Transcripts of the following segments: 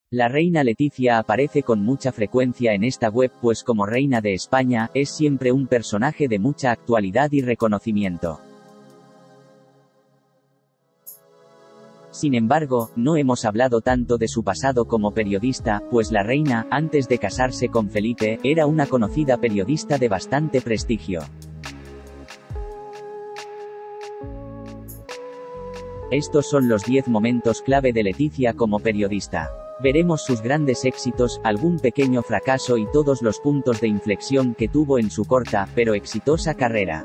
La reina Letizia aparece con mucha frecuencia en esta web pues como reina de España, es siempre un personaje de mucha actualidad y reconocimiento. Sin embargo, no hemos hablado tanto de su pasado como periodista, pues la reina, antes de casarse con Felipe, era una conocida periodista de bastante prestigio. Estos son los 10 momentos clave de Letizia como periodista. Veremos sus grandes éxitos, algún pequeño fracaso y todos los puntos de inflexión que tuvo en su corta, pero exitosa carrera.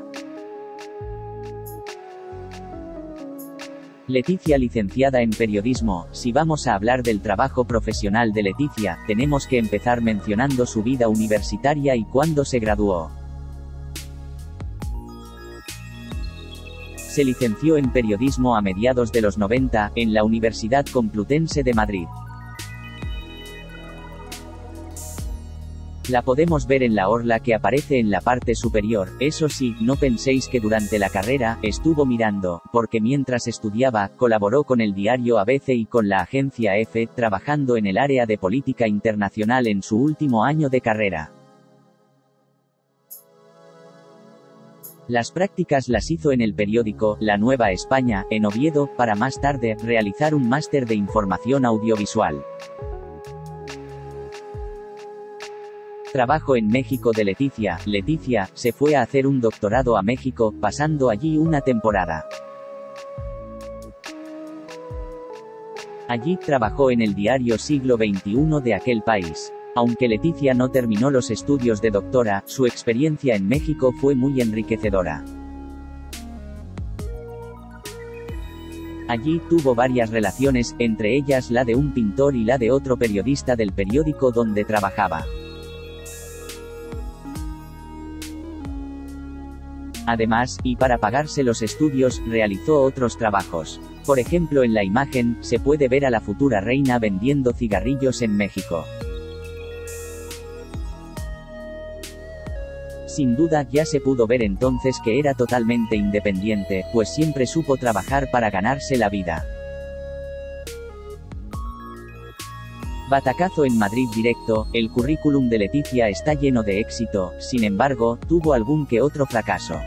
Letizia licenciada en periodismo. Si vamos a hablar del trabajo profesional de Letizia, tenemos que empezar mencionando su vida universitaria y cuándo se graduó. Se licenció en periodismo a mediados de los 90, en la Universidad Complutense de Madrid. La podemos ver en la orla que aparece en la parte superior. Eso sí, no penséis que durante la carrera estuvo mirando, porque mientras estudiaba, colaboró con el diario ABC y con la agencia EFE, trabajando en el área de política internacional en su último año de carrera. Las prácticas las hizo en el periódico La Nueva España, en Oviedo, para más tarde realizar un máster de información audiovisual. Trabajo en México de Letizia. Letizia se fue a hacer un doctorado a México, pasando allí una temporada. Allí trabajó en el diario Siglo XXI de aquel país. Aunque Letizia no terminó los estudios de doctora, su experiencia en México fue muy enriquecedora. Allí tuvo varias relaciones, entre ellas la de un pintor y la de otro periodista del periódico donde trabajaba. Además, y para pagarse los estudios, realizó otros trabajos. Por ejemplo, en la imagen, se puede ver a la futura reina vendiendo cigarrillos en México. Sin duda, ya se pudo ver entonces que era totalmente independiente, pues siempre supo trabajar para ganarse la vida. Batacazo en Madrid Directo. El currículum de Letizia está lleno de éxito, sin embargo, tuvo algún que otro fracaso.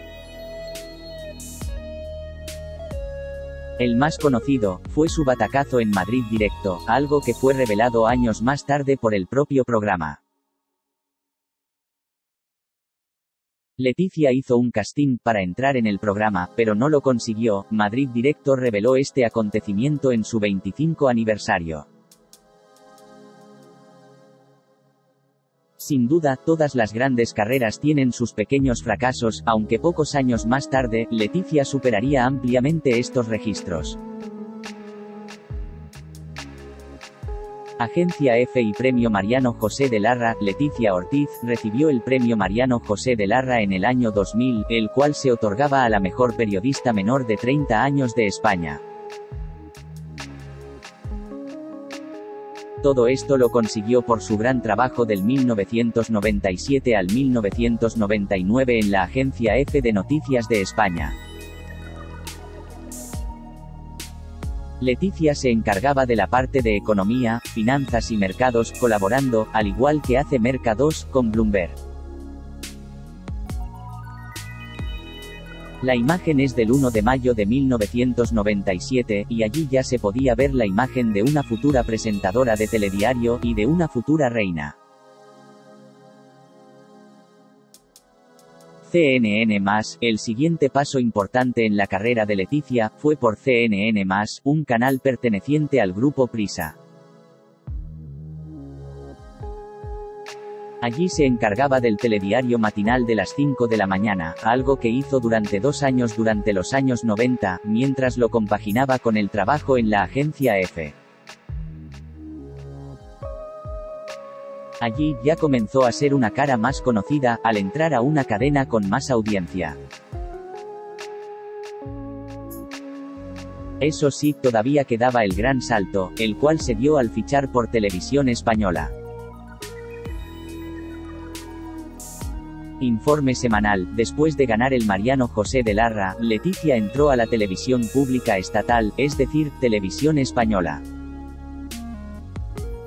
El más conocido fue su batacazo en Madrid Directo, algo que fue revelado años más tarde por el propio programa. Letizia hizo un casting para entrar en el programa, pero no lo consiguió. Madrid Directo reveló este acontecimiento en su 25 aniversario. Sin duda, todas las grandes carreras tienen sus pequeños fracasos, aunque pocos años más tarde, Letizia superaría ampliamente estos registros. Agencia EFE y Premio Mariano José de Larra. Letizia Ortiz recibió el Premio Mariano José de Larra en el año 2000, el cual se otorgaba a la mejor periodista menor de 30 años de España. Todo esto lo consiguió por su gran trabajo del 1997 al 1999 en la agencia EFE de Noticias de España. Letizia se encargaba de la parte de economía, finanzas y mercados, colaborando, al igual que hace Mercados, con Bloomberg. La imagen es del 1 de mayo de 1997, y allí ya se podía ver la imagen de una futura presentadora de telediario, y de una futura reina. CNN+. El siguiente paso importante en la carrera de Letizia, fue por CNN+, un canal perteneciente al grupo Prisa. Allí se encargaba del telediario matinal de las 5 de la mañana, algo que hizo durante 2 años durante los años 90, mientras lo compaginaba con el trabajo en la agencia EFE. Allí ya comenzó a ser una cara más conocida, al entrar a una cadena con más audiencia. Eso sí, todavía quedaba el gran salto, el cual se dio al fichar por Televisión Española. Informe semanal. Después de ganar el Mariano José de Larra, Letizia entró a la televisión pública estatal, es decir, Televisión Española.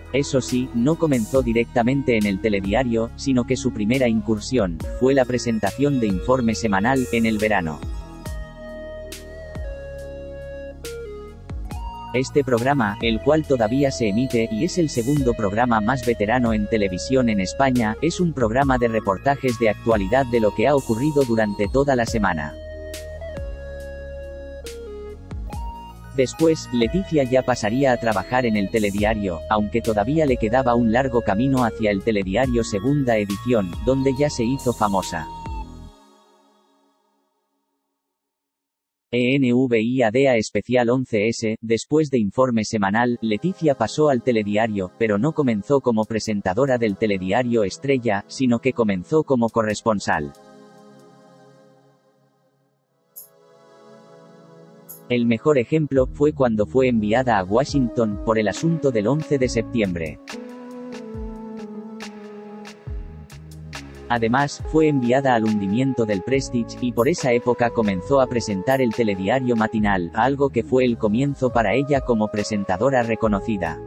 Eso sí, no comenzó directamente en el telediario, sino que su primera incursión fue la presentación de Informe Semanal en el verano. Este programa, el cual todavía se emite y es el segundo programa más veterano en televisión en España, es un programa de reportajes de actualidad de lo que ha ocurrido durante toda la semana. Después, Leticia ya pasaría a trabajar en el telediario, aunque todavía le quedaba un largo camino hacia el telediario Segunda Edición, donde ya se hizo famosa. ENVIADA Especial 11S, después de Informe Semanal, Leticia pasó al telediario, pero no comenzó como presentadora del telediario Estrella, sino que comenzó como corresponsal. El mejor ejemplo fue cuando fue enviada a Washington por el asunto del 11 de septiembre. Además, fue enviada al hundimiento del Prestige, y por esa época comenzó a presentar el telediario matinal, algo que fue el comienzo para ella como presentadora reconocida.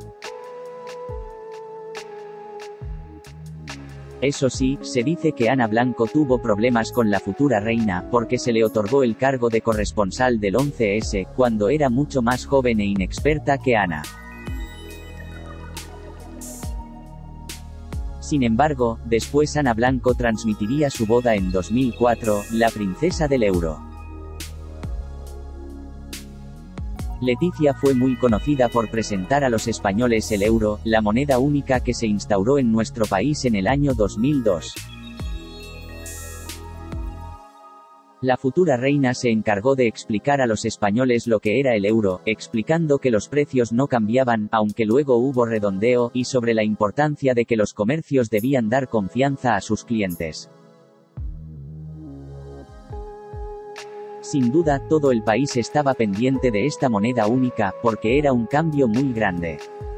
Eso sí, se dice que Ana Blanco tuvo problemas con la futura reina, porque se le otorgó el cargo de corresponsal del 11S, cuando era mucho más joven e inexperta que Ana. Sin embargo, después Ana Blanco transmitiría su boda en 2004, la princesa del euro. Leticia fue muy conocida por presentar a los españoles el euro, la moneda única que se instauró en nuestro país en el año 2002. La futura reina se encargó de explicar a los españoles lo que era el euro, explicando que los precios no cambiaban, aunque luego hubo redondeo, y sobre la importancia de que los comercios debían dar confianza a sus clientes. Sin duda, todo el país estaba pendiente de esta moneda única, porque era un cambio muy grande.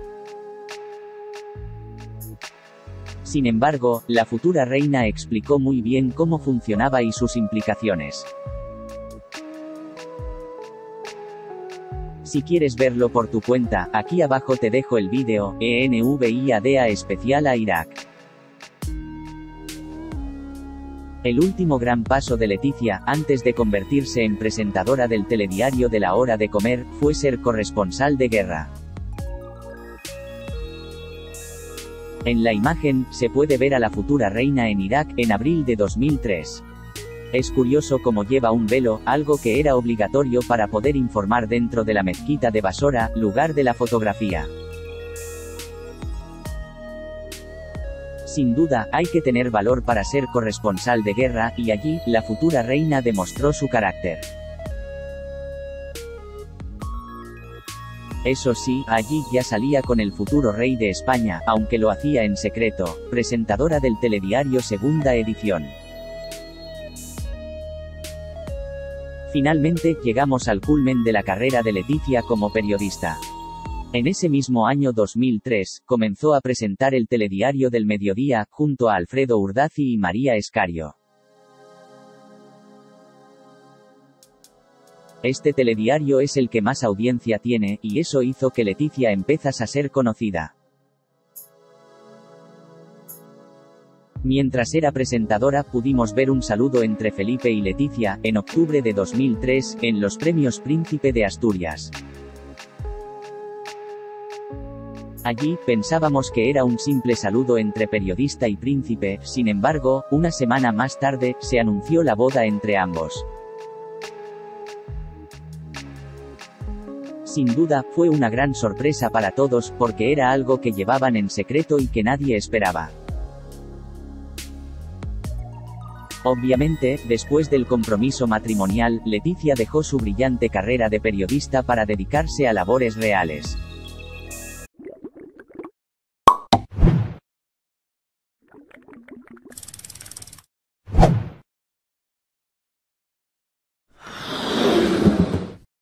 Sin embargo, la futura reina explicó muy bien cómo funcionaba y sus implicaciones. Si quieres verlo por tu cuenta, aquí abajo te dejo el vídeo, ENVIADA Especial a Irak. El último gran paso de Leticia, antes de convertirse en presentadora del telediario de la hora de comer, fue ser corresponsal de guerra. En la imagen, se puede ver a la futura reina en Irak, en abril de 2003. Es curioso cómo lleva un velo, algo que era obligatorio para poder informar dentro de la mezquita de Basora, lugar de la fotografía. Sin duda, hay que tener valor para ser corresponsal de guerra, y allí, la futura reina demostró su carácter. Eso sí, allí ya salía con el futuro rey de España, aunque lo hacía en secreto, presentadora del telediario Segunda Edición. Finalmente, llegamos al culmen de la carrera de Leticia como periodista. En ese mismo año 2003, comenzó a presentar el telediario del mediodía, junto a Alfredo Urdazi y María Escario. Este telediario es el que más audiencia tiene, y eso hizo que Leticia empezase a ser conocida. Mientras era presentadora, pudimos ver un saludo entre Felipe y Leticia, en octubre de 2003, en los Premios Príncipe de Asturias. Allí, pensábamos que era un simple saludo entre periodista y príncipe, sin embargo, una semana más tarde, se anunció la boda entre ambos. Sin duda, fue una gran sorpresa para todos, porque era algo que llevaban en secreto y que nadie esperaba. Obviamente, después del compromiso matrimonial, Leticia dejó su brillante carrera de periodista para dedicarse a labores reales.